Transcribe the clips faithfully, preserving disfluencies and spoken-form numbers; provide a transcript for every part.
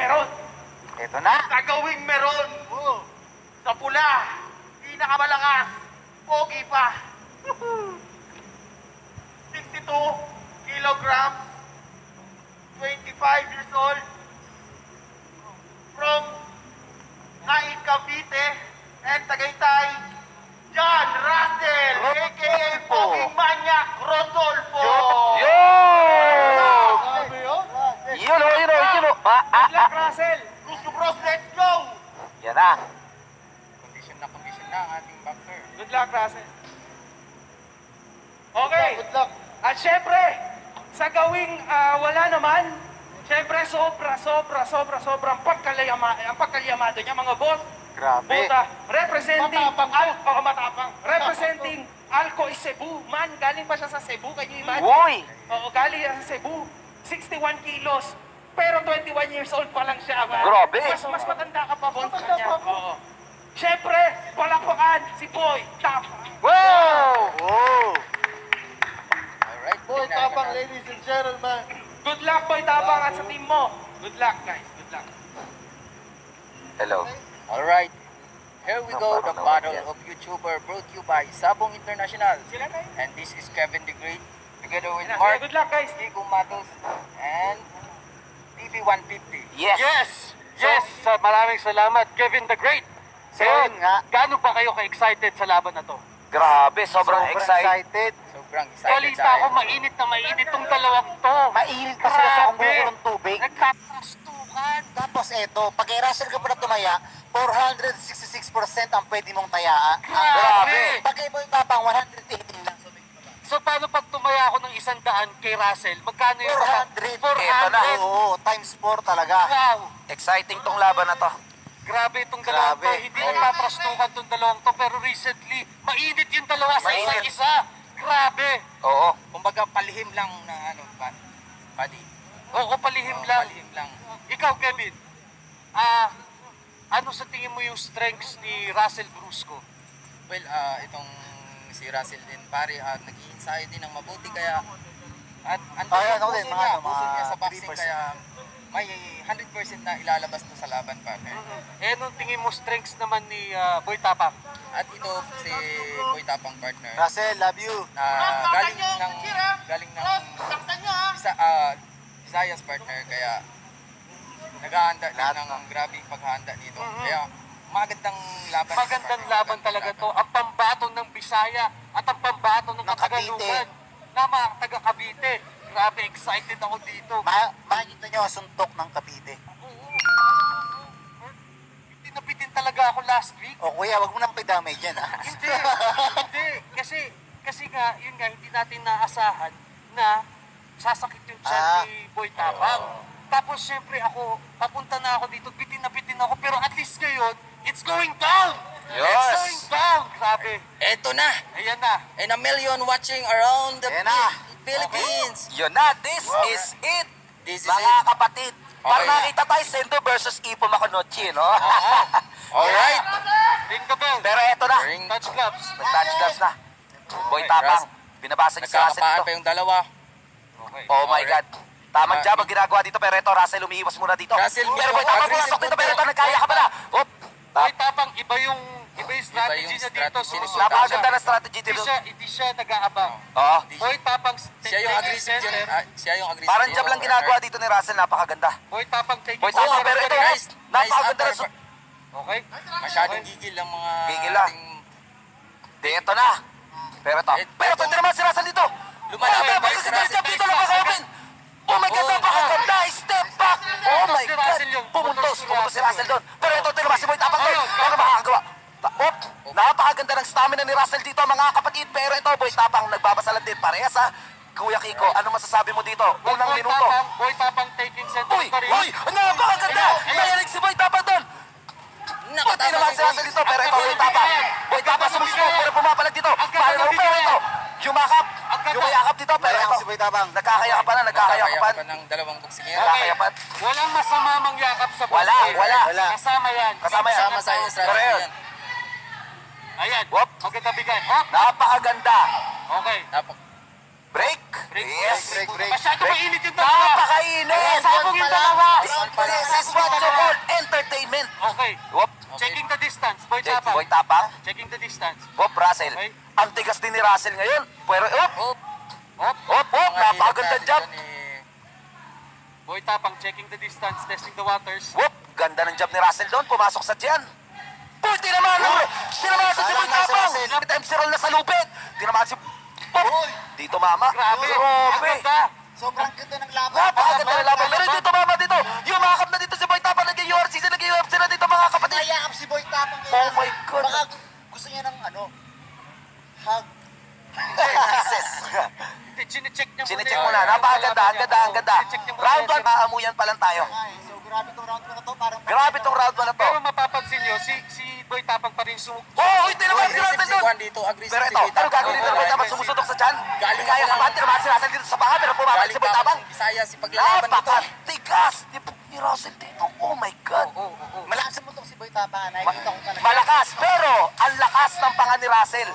meron. Ito na. Gagawing meron. Oh. Sa pula, pinakamalakas, pogi pa. sixty-two kilograms, twenty-five years old, from Naik Cavite and Tagaytay, John Russell, a k a. Poging Maniac Rodolfo. Yo! Yun o, yun o, yun o. Ah, ah, Good luck, ah. Russell. Gusto bros, let's go. Yan na. Condition na condition na ang ating backer. Good luck, Russell. Okay. Good luck. At syempre, sa gawing ah, wala naman, syempre sobra, sobra, sobra, sobra ang pagkalyama, ang pagkalyamado niya mga boss. Grabe. Puta, representing Matapang. Al, oh, matapang. Representing Alco is Cebu. Man, galing pa siya sa Cebu, can you imagine? Uy! Oo, galing siya sa Cebu. sixty-one kilos. Pero twenty-one years old pa lang siya. Man. Grabe. Mas, mas matanda ka pa, boss, sa Matanda kanya. pa ako. Oo. Syempre, palakpakan si Boy Tapang. Wow! Oh! Alright. Boy, tingnan tapang, natin. ladies and gentlemen. Good luck, Boy Tapang, at sa team mo. Good luck, guys. Good luck. Hello. Alright. Here we go, the battle of YouTuber brought to you by Sabong International. Sila kayo. And this is Kevin the Great, together with Sige, Mark, good luck, guys. Kiko Matos, and T V one fifty. Yes! Yes! Yes! Sa maraming salamat, Kevin the Great. So, yun nga. Gaano ba kayo ka-excited sa laban na to? Grabe, sobrang, excited. excited. Sobrang excited Kalista ako, mainit na mainit tong dalawang to. Mainit pa sila sa Grabe. kumukulo ng tubig. Nagkakastukan. Tapos eto, pag i-Russell ka pa na tumaya, four hundred sixty-six percent ang pwede mong tayaan. Grabe. Pag kayo mo yung tapang, one hundred eighteen lang. So paano pag tumaya ako ng isang daan kay Russell? Magkano yung four hundred. four Eto na. hundred. Oo, times four talaga. Wow! Exciting tong laban na to. Grabe itong dalawang to. Grabe. Hindi nagpatrastukan itong dalawang to. Pero recently, mainit yung dalawa sa Mainit. isa't isa. Grabe. Oo. Kumbaga palihim lang na ano, pa, padi. Oo, palihim lang. Palihim lang. Ikaw, Kevin, ah, ano sa tingin mo yung strengths ni Russell Brusco? Well, ah, itong si Russell din pare, at nag-i-ensayo din ng mabuti kaya at ang Ayan, ako puso din, niya, mga ano, puso mga niya sa three boxing percent. kaya may one hundred percent na ilalabas to sa laban pare. Eh, anong tingin mo strengths naman ni ah, Boy Tapang? At ito si Boy Tapang partner. Russell, love you. Ah, galing ng galing ng Bisa, ah, Visayas partner kaya naghahanda din ng grabe paghahanda dito. Kaya magandang laban. Magandang laban talaga to. Ang pambato ng Bisaya at ang pambato ng Ng Cavite. Katagalungan na mga taga Cavite. Grabe, excited ako dito. Ma makikita nyo ang suntok ng Cavite. Oo. Tinapitin talaga ako last week. O kuya, wag mo nang pidamay dyan ha. Hindi, hindi. Kasi, kasi nga, yun nga, hindi natin naasahan na sasakit yung tiyan Ah. ni Boy Tapang. Tapos, syempre, ako, papunta na ako dito, bitin na bitin ako, pero at least ngayon, it's going down! It's Yes. going down! Grabe. Eto na. Ayan na. And a million watching around the Ayan na. Philippines. Yun na, this is it. This is Mga it. kapatid. Para Okay. nakita tayo, Sendo versus Ipo Maconochi, no? Alright. Ring the bell. Pero eto na. Ring. Touch gloves. Nag-touch gloves na. Boy Okay, Tapang. Ras- Binabasa niya si Russell Nagkakapaan dito. pa yung dalawa. Okay. Oh my God. Tamang Ah, job ang ginagawa dito, pero ito, Russell, umiiwas muna dito. Russell, Pero medyo Boy Tapang aggressive pumasok dito, pero ito, to. nagkaya ka pala. Op! Boy Tapang, iba yung, iba yung strategy yung niya dito. strategy. Sinusundan Napakaganda siya. ng strategy Hindi dito. siya, hindi siya nag-aabang. Oo. Boy Tapang, Siya yung aggressive center. dyan. Ah, siya yung aggressive. Parang dito, job lang partner. ginagawa dito ni Russell, napakaganda. Boy Tapang taking Boy Tapang, center. pero ito, Nice. napakaganda Nice ng... su- upper- Okay. Masyadong gigil ang mga Gigil lang. ating- Di, ito na. Pero ito. Eh, Pero ito, hindi naman si Russell dito. Lumalaban Oh, ba tapos si si Russell? Russell dito, napaka-open. Oh my God, Oh, napakaganda. Step back. Oh my si God. Russell yun. Pumuntos. Pumuntos si Pumuntos si Russell Russell doon. Pero ito, ito naman si Boy Tapang doon. Ayun, Ano makakagawa? Ta- Op. Napakaganda ng stamina ni Russell dito, mga kapatid. Pero ito, Boy Tapang, nagbabasalan din. Parehas ha. Kuya Kiko, ano masasabi mo dito? Unang Boy minuto. Tapang, Boy Tapang taking center. Uy! Uy! Napakaganda! Nayalig si Boy Tapang doon. Pati naman si Russell dito, pero ito, Boy Tapang. Boy Tapang sumusubok, pero pumapalag dito. Paano mo, pero ito. Yumakap. Yumayakap dito, pero Mayakap ito. si Boy Tapang. Nagkakayapan na, nagkakayapan. Nakakaya pa ng dalawang boksingero. Okay. Kakayapan. Walang masama mangyakap sa Wala, boxing. wala. Wala. Kasama yan. Kasama yan. Sama sa yung Pero strategy yun. yan. Ayan. Wop. Maganda bigay. Hop. Napakaganda. Okay. Napak- Break. Break, Yes. break, break. Masyado Break. mainit yung dalawa. Napakainit. Sabog yung dalawa. This is what Boy Tapang. Checking the distance. Hop, Russell. Okay. Ang tigas din ni Russell ngayon. Pero, hop, Hop. hop, hop, hop. Mga Napakaganda hilat jump. natin dito ni- Boy Tapang checking the distance, testing the waters. Whoop! Ganda ng job ni Russell doon. Pumasok sa tiyan. Uy, tinamaan na! Tinamaan ito si Boy Tapang! M C roll na sa lupit! Tinamaan si... Pop! Dito mama. Grabe. Ang Grabe. ganda. Sobrang ganda ng laban. Napakaganda ng laban. Pero dito mama dito. Yumakap na dito si Boy Tapang. Nag-U R C sila. Nag-U R C na dito mga kapatid. Nayakap si Boy Tapang. Oh my God. Baka gusto niya ng ano, hug. Jesus. Hindi, chine-check niya muna. Sinicheck yun. mo na. Napakaganda. Ang ganda. Ang ganda. Chine-check niya muna Round yun. one. Maamuyan pa lang tayo. Ay, so grabe tong round ko na to. Parang Grabe tong round one na to. Pero mapapansin nyo, si si Boy Tapang pa rin sum... Oh, uy, tinamaan si Aggressive Russell si doon. Juan dito, aggressive Pero si ito, Boy ano Tapang. gagawin dito? Boy Tapang sumusutok sa tiyan? Galing Kaya ako ka lang. ba? Tinamaan si Russell dito sa baka pero bumabalik Galing si Boy pa Tapang. akong Bisaya si paglalaban dito. Napakatigas ni, ni Russell dito. Oh my God. Oo, oo, oo. malakas mo tong si Boy Tapang. Nakikita ko talaga. Malakas, pero ang lakas ng panga ni Russell.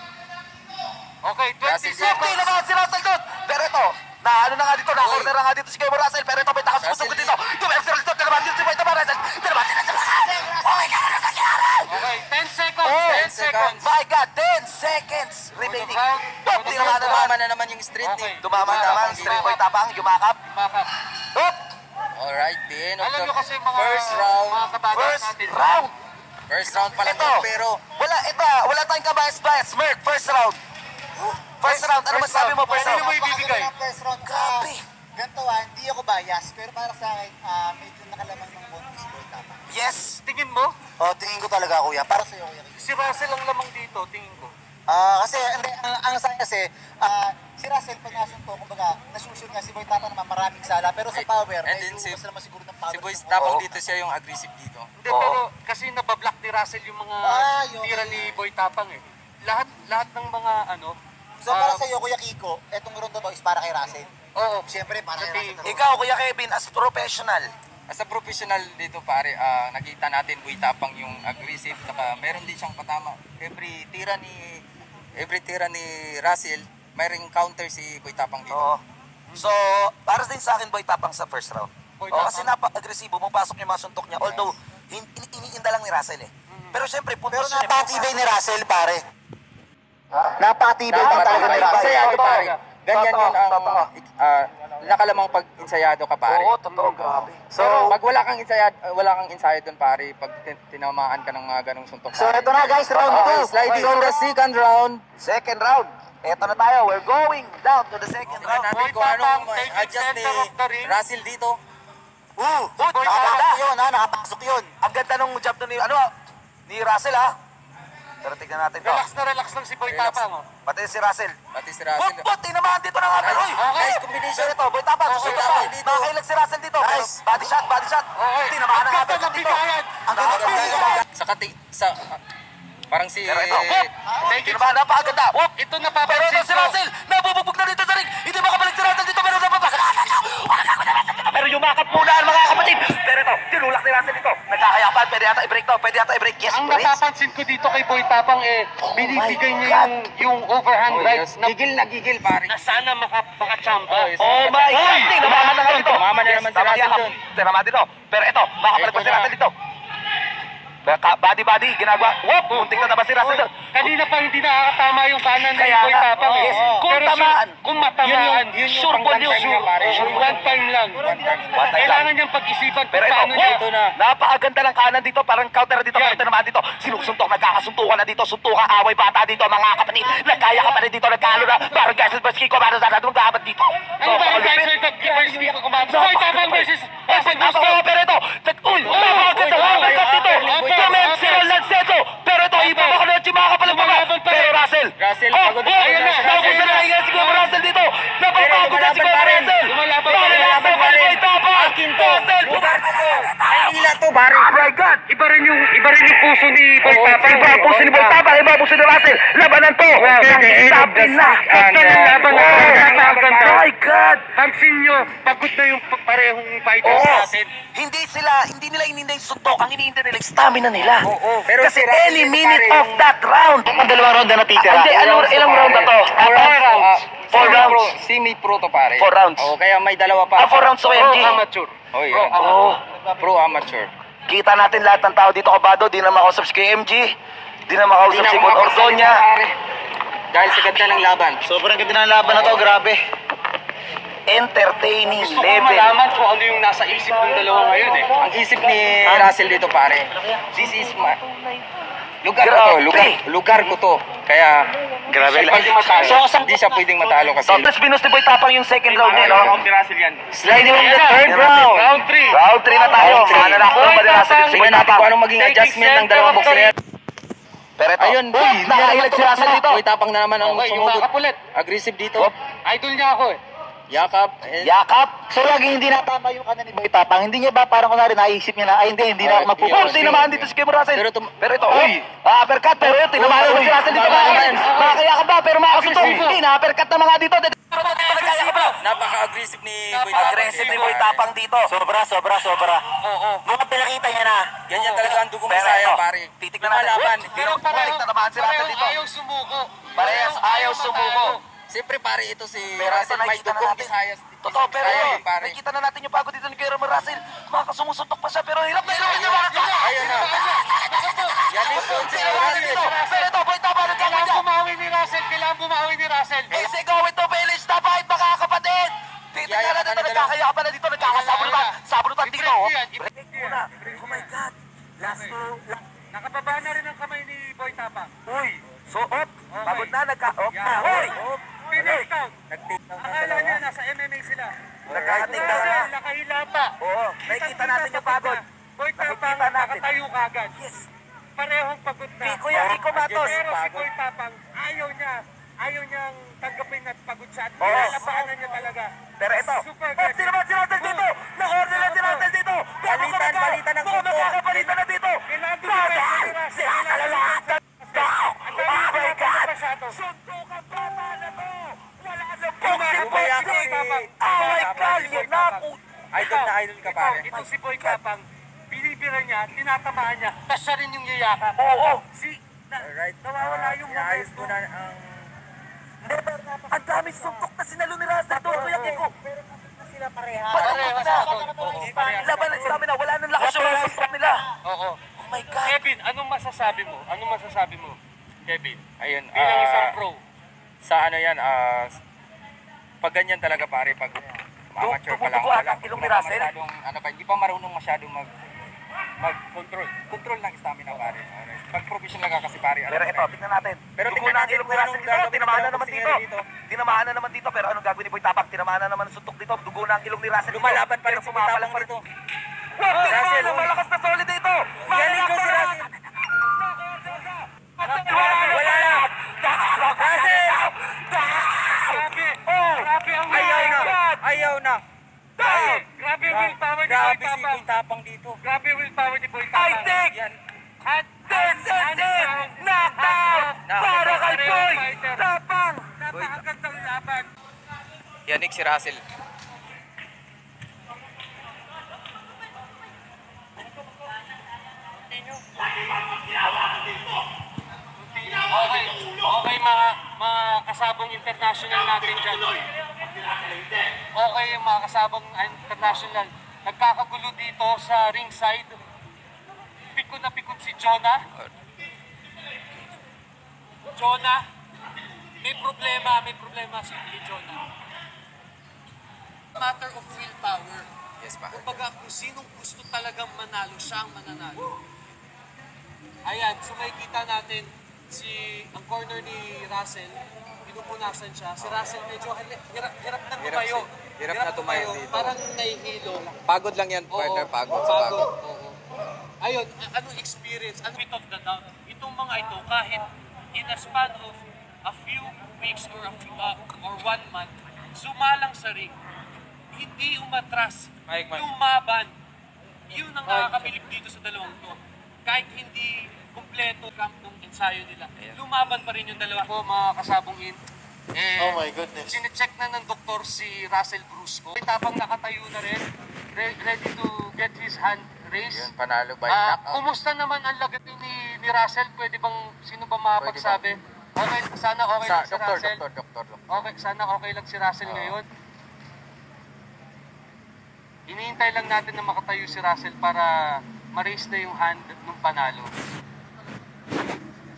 Okay, twenty Russell, Hindi seconds. naman si Russell doon. Pero ito, na ano na nga dito, na corner na nga dito si Kemo Russell. Pero ito, may takas Russell puso dito. Yung M C Roll dito, tinamaan dito si Boy Tapang. Russell, tinamaan dito sa baka. Oh my God, ano nangyari? Okay, ten seconds. Oh, ten seconds. My God, ten seconds remaining. round. Top, For the tinamaan round. na naman. Tumama na naman yung street Okay. eh. Tumama naman, straight Boy Tapang, yumakap. Makap. Top, Alright, the end of Alam the nyo kasi mga first round. mga kabatas first natin. round. First round pa lang Ito, yun, pero wala, ito, wala tayong kabayas-bayas. Merk, first round. First round, ano First masabi mo, round. first Pwede round? mo ibibigay. Napakaganda ng first round. Grabe. Ah, ganito ah, hindi ako bias. Pero para sa akin, ah, medyo nakalaman ng konti si Boy Tapang. Yes. Tingin mo, Oh, tingin ko talaga kuya. Para sa'yo kuya. si Russell ang lamang dito, tingin ko. Ah, kasi hindi, ang, ang sa akin kasi, ah, si Russell pag nasunto, kumbaga, nasushoot nga si Boy Tapang naman maraming sala. Pero sa power, And medyo then si- mas naman siguro ng power. si Boy sa- Tapang Oo. dito siya yung aggressive dito. Hindi, Oo. pero kasi nabablock ni Russell yung mga Ah, yun. tira ni Boy Tapang eh. Lahat lahat ng mga ano, So para ah, sa'yo, Kuya Kiko, etong rondo to is para kay Russell. oo, Siyempre, para Sa kay tingin Russell. ko. Ikaw, Kuya Kevin, as professional. As a professional dito pare, ah, nakita natin Boy Tapang yung aggressive, saka meron din siyang patama. Every tira ni every tira ni Russell, mayroong counter si Boy Tapang dito. Oo. So, para din sa akin, Boy Tapang sa first round. Boy Oo, kasi Tapang. napaka-agresibo, pumapasok yung mga suntok niya. Although, hin- ini- iniinda lang ni Russell eh. Pero syempre, puntos Pero yun eh. napakatibay ni Russell, pare. Napakatibay din talaga ni Russell. Ensayado pare. Ganyan Totoo, yun ang totoo. ah, nakalamang pag ensayado ka pare. Oo, totoo, grabe. So, pag wala kang ensayado, wala kang ensayo doon pare, pag tin- tinamaan ka ng mga ganong suntok. So, ito na guys, round Okay, two. sliding on the second round. Second round. Eto na tayo. We're going down to the second Tingnan round. natin Boy kung Tapang, anong taking adjust ni center of the ring. Russell dito. Uh, Boy nakaganda. Nakapasok yun, ha? Nakapasok yun. Ang ganda nung jump to ni, ano, ni Russell ha. Pero tignan natin to. relax na relax lang si Boy Relax. Tapang. Oh. Pati si Russell. Pati si Bot, Russell. bot, tinamaan dito na nga. Pero, uy, Okay. nice combination. Pero ito, Boy Tapang, Okay, susunod Tapang pa. dito. Nakakailag si Russell dito. Pero Nice. body shot, body shot. Okay. Tinamaan na Ang nga ganda agad ng dito. bigayan. Ang ganda ng bigayan. Sa kati, sa, ah, parang si... Pero ito, whoop! Thank you. Tinamaan, napakaganda. Whoop! Ito Pero napapansin ito si ko. Russell, nabubugbog na dito sa ring. Hindi makabalik si Russell dito, pero napapasok. Pero yumakap muna ang mga kapatid. Pero ito, tinulak ni Russell dito. Nagkakayapan, pwede yata i-break to, pwede yata i-break. Yes, Ang break. napapansin ko dito kay Boy Tapang eh, binibigay niya God. yung, yung overhand Oh, right yes. na, Gigil na gigil pare. na sana maka, makachamba. Oh, yes. Oh my God! Tinamaan na nga dito. Tumama na naman si tama Russell niya. dun. Tinamaan dito. Pero ito, makabalik pa Ito si na. Russell dito. Body body, ginagawa. Whoop! Muntik na ba si Russell doon? Kanina pa hindi nakakatama yung kanan ni Kaya Boy nga. Tapang eh. Yes. Kung Pero sure- tamaan. kung matamaan, Yun yung- yun yung sure pang ball one yun. time niya, pare. Sure, one time lang. One time lang. Kailangan niyang pag-isipan kung Pero ito, paano niya whoop! ito na. Napakaganda ng kanan dito, parang counter dito, Yan. pero tinamaan dito. Sinusuntok, nagkakasuntukan na dito, suntukan, away bata dito, mga kapatid. Nagkaya ka pa rin dito, nagkalo na. Parang Gaisel Baski, kumano sa natin magkahabat dito. Ano ba yung guys, sir, first week ko kumakas? Boy Tapang versus versus Gusto. Napaka, pero ito, nag- uy, napakaganda, uy, napakaganda dito. upper, Comment, upper. Cyril Lanceto. Pero ito, iba pa ka na, chimaka pala pa. Lumalaban pa rin. Pero Russell. Russell, Oh, pagod oh, na, ayan na. Russell. Nakusa na nga si Kuya Russell dito. Napapagod na si Kuya lumalaban pa rin. Russell. Lumalaban pa Para rin. Russell, Lumalaban pa rin. Boy Tapang. Akin to. Russell, Lugar ko to. Ay, hila to pare. Oh my God. Iba rin yung iba rin yung puso ni Boy Oo, Tapang. Iba ang puso ni Boy Tapang, iba ang puso ni Russell. Labanan to. Well, the end of the Sabi na. stick and, Ito na uh, laban na. oh, Oh napakaganda. my God. Pansin nyo, pagod na yung pa- parehong fighters Oo. natin. Hindi sila, hindi nila ininda yung suntok. Ang iniinda nila yung stamina nila. Oo. Pero Kasi si Russell any dito, minute pare, of yung- that round. Ang dalawang round na natitira. Hindi, anong, ilang round na to? Four Four rounds. rounds. ah, Four semi rounds. pro- Semi-pro to pare. Four rounds. Oo, kaya may dalawa pa. Ah, four rounds to M G. Pro amateur. Oh, Pro yun. amateur. Oh. Pro amateur. Kita natin lahat ng tao dito kabado, di na makausap si K M G. Di na makausap si Bon Ordoña. Dahil sa ganda ng laban. Sobrang ganda ng laban na to, grabe. Entertaining Gusto ko level. malaman kung ano yung nasa isip ng dalawa ngayon eh. Ang isip ni Russell dito pare, this is my... Lugar ko to, lugar, lugar ko to. Kaya, Grabe. siya pwedeng matalo. Hindi siya pwedeng matalo kasi. So, plus binus ni Boy Tapang yung second round eh, no? Si Russell yan. Sliding on the Ayan na. third round. Round three. Round three na tayo. Round three. Ano na ako ba nila sa si Boy Tingnan natin Tapang? kung anong maging adjustment ng dalawang boxer. Pero ito, Ayun, uy, nakahilag si Russell dito. Boy Tapang na naman ang Okay, yung sumugot. makapulit. Aggressive dito. Idol niya ako eh. Yakap. and- Yakap. So lagi hindi natama yung kanan ni Boy Tapang. Hindi niya ba parang kunwari naisip niya na, ay hindi, hindi na Ay, magpupunta. Oh, tinamaan dito si Kim Russell. Pero tum- Pero ito, uy, ah, uppercut. Pero yun, tinamaan Uy, si Russell dito. tama Bakit? yan. Makakaya ka ba? Pero makasuntok. Hindi, na-uppercut na mga dito. Nagkaya ka ba? Napaka-aggressive ni Boy Tapang. Aggressive ni Boy Tapang dito. Sobra, sobra, sobra. Oo. Mukhang pinakita niya na. Ganyan talaga ang dugong Pero Bisaya ito, pare. titignan natin. Lumalaban. Pero Balik na naman si Russell dito. ayaw sumuko. Parehas ayaw sumuko. Siyempre pare ito si Pero ito Russell may nakikita na dugong natin. Bisayas. Totoo, pero Bisaya eh, yun, pare. nakikita na natin yung pagod dito ni Kuya Russell. Makakasumusuntok pa siya, pero hirap na hirap niya mga Ayun na. Yan yung point si Russell. Pero ito, Boy Tapang, nagkakot Kailangan niya. bumawi ni Russell. Kailangan bumawi ni Russell. Is he going to finish the fight, mga kapatid? Titignan Yaya, natin ito, ano nagkakaya pa na dito, nagkakasabunutan. Sabunutan dito. I-break yan, i-break Break yan. muna. Oh my God. Last two. Nakababa na rin ang kamay ni Boy Tapang. Uy, so up. Pagod na, nagka... Up na. Yeah. Uy. Finish count. Nag-take down ng Akala dalawa. niya nasa M M A sila. Nagkakating na. Russell, nakahila pa. Oo, nakikita natin yung pagod. Boy Tapang, Nakikita natin. nakatayo kagad. Yes. Parehong pagod na. Pico yan, Pico Matos. Pero si Boy Tapang, ayaw niya. Ayaw niyang tanggapin at pagod siya. At Oo. nilalabanan niya talaga. Pero ito. Super Oh, sino ba si Russell dito? Na-order na si Russell dito. Balitan, balitan ng Mukhang suntok. magkakapalitan na dito. Kailangan dumipensya ni Russell. Si Russell ang lahat. Ang dami Oh yung my God. masyado. Suntukan pa na to. Wala na po. Bumaya Si Boy si Tapang. Boy Tapang. Oh my God. Si Boy Yun na Tapang. po. Idol na idol ka pare. Ito, ito si Boy Tapang, binibira niya, tinatamaan niya, tapos siya rin yung yayakap. Oo. Si, na, Alright. nawawala yung Inaayos momentum. muna ang... Ang dami suntok na sinalo ni Russell doon, Kuya Kiko. Sila pareha. Parehas na doon. Oo, parehas. Laban na sinabi na wala nang lakas yung mga suntok nila. Oo. Oh my God. Kevin, anong masasabi mo? Anong masasabi mo, Kevin? Ayun. Bilang ah, isang pro. Sa ano yan, ah... pag ganyan talaga pare, pag amateur pa lang, Tumutubo wala, ang ilong ni wala pa Russell. masyadong, ano pa, hindi pa marunong masyadong mag, mag-control. Control ng stamina pare. Alright. Pag professional ka kasi pare, alam Pero mo ito, na. tingnan natin. Pero Dugo tingnan na ang natin ilong ni kung Russell anong dito. gagawin Tinamaan na ng naman dito. boxing dito. Tinamaan na naman dito. Pero anong gagawin ni Boy Tapang? Tinamaan na naman ang suntok dito. Dugo na ang ilong ni Russell dito. Lumalaban pa rin Pero si pumapalag Tapang pa rin. dito. Wow, tingnan Russell, mo, uy. malakas na solid dito. Galing ko si Russell. Wala na. Russell! Grabe! Grabe ang Ayaw na! God! Ayaw na! Grabe! Grabe yung willpower ni Boy Grabe si Tapang. Boy Tapang dito. Grabe yung willpower ni Boy I Tapang. think Yan. At this is it. Knockout para kay Boy Tapang. napakagandang laban. Yanik si Russell. Okay, okay mga, mga kasabong international natin dyan. Okay yung mga kasabong international. Nagkakagulo dito sa ringside. Pikot na pikot si Jonah. Jonah, may problema, may problema si Jonah. Matter of willpower. Yes pa. Kumbaga, kung sinong gusto talagang manalo, siya ang mananalo. Ayan, so makikita natin si ang corner ni Russell, pinupunasan siya. Si Russell medyo hali- hirap, hirap na Hirap tumayo. si- hirap na tumayo dito. Parang nahihilo. Pagod lang yan, partner. Pagod sa pagod. Oo. Ayun, a- anong experience? Ano bit of the doubt? Itong mga ito, kahit in a span of a few weeks or a few, uh, or one month, sumalang sa ring, hindi umatras, lumaban. Yun ang nakakabilib dito sa dalawang to. Kahit hindi kumpleto camp ng ensayo nila, lumaban pa rin yung dalawa ko, mga kasabong in. Eh, Oh my goodness. Sinecheck na ng doktor si Russell Brusco. Tapang nakatayo na rin, re- ready to get his hand raised. Yun, panalo by Ah, knockout. kumusta naman ang lagat ni, ni Russell? Pwede bang, sino ba makapagsabi? Okay, sana okay Sa, lang si doktor, Russell. doktor, doktor, doktor. Okay, sana okay lang si Russell ngayon. Iniintay lang natin na makatayo si Russell para ma-raise na yung hand ng panalo.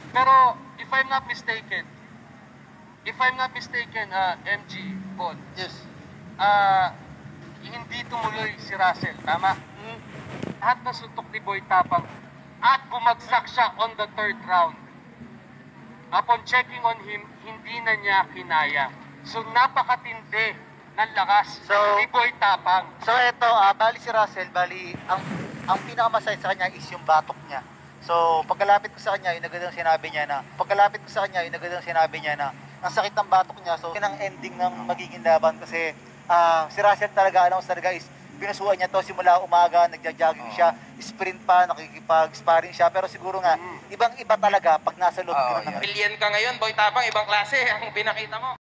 Pero if I'm not mistaken, if I'm not mistaken, uh, M G, Paul, Yes. ah hindi tumuloy si Russell, tama? Lahat na suntok ni Boy Tapang at bumagsak siya on the third round. Upon checking on him, hindi na niya kinaya. So napakatindi ng lakas So- ni Boy Tapang. So eto, ah, bali si Russell, bali ang ang pinakamasakit sa kanya is yung batok niya. So pagkalapit ko sa kanya, yung agad ang sinabi niya na, pagkalapit ko sa kanya, yung agad ang sinabi niya na, ang sakit ng batok niya. So yun ang ending ng magiging laban kasi ah, si Russell talaga, alam mo talaga is, binusuan niya to simula umaga, nagja-jogging siya, sprint pa, nakikipag-sparring siya, pero siguro nga, ibang-iba talaga pag nasa loob Oo, ka ng yan. Billion ka ngayon, Boy Tapang, ibang klase ang pinakita mo.